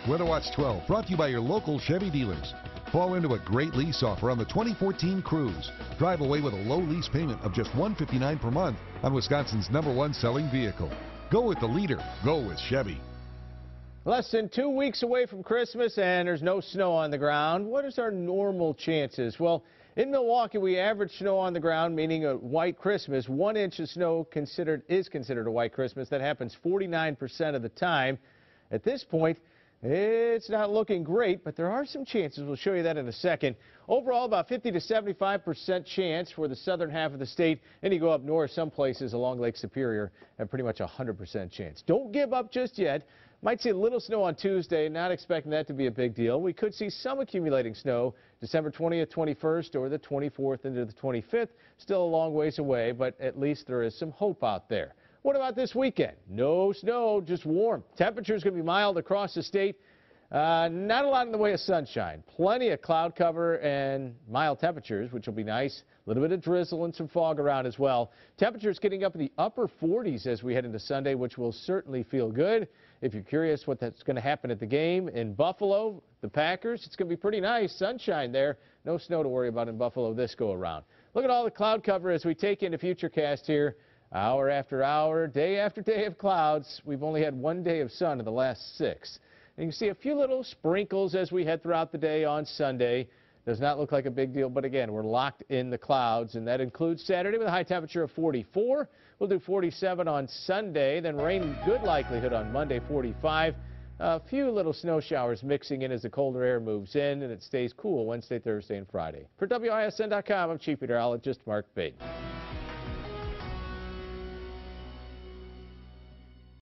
Weather Watch 12 brought to you by your local Chevy dealers. Fall into a great lease offer on the 2014 Cruze. Drive away with a low lease payment of just $159 per month on Wisconsin's #1 selling vehicle. Go with the leader. Go with Chevy. Less than 2 weeks away from Christmas and there's no snow on the ground. What is our normal chances? Well, in Milwaukee, we average snow on the ground, meaning a white Christmas. 1 inch of snow is considered a white Christmas. That happens 49% of the time. At this point, it's not looking great, but there are some chances. We'll show you that in a second. Overall, about 50 to 75% chance for the southern half of the state. And you go up north, some places along Lake Superior have pretty much a 100% chance. Don't give up just yet. Might see a little snow on Tuesday, not expecting that to be a big deal. We could see some accumulating snow December 20th, 21st, or the 24th into the 25th. Still a long ways away, but at least there is some hope out there. What about this weekend? No snow, just warm. Temperatures going to be mild across the state. Not a lot in the way of sunshine. Plenty of cloud cover and mild temperatures, which will be nice. A little bit of drizzle and some fog around as well. Temperatures getting up in the upper 40s as we head into Sunday, which will certainly feel good. If you're curious what that's going to happen at the game in Buffalo, the Packers, it's going to be pretty nice. Sunshine there. No snow to worry about in Buffalo this go around. Look at all the cloud cover as we take into Futurecast here. Hour after hour, day after day of clouds. We've only had 1 day of sun in the last 6. And you can see a few little sprinkles as we head throughout the day on Sunday. Does not look like a big deal, but again, we're locked in the clouds, and that includes Saturday with a high temperature of 44. We'll do 47 on Sunday, then rain, good likelihood on Monday, 45. A few little snow showers mixing in as the colder air moves in, and it stays cool Wednesday, Thursday, and Friday. For WISN.com, I'm Chief Meteorologist Mark Baden.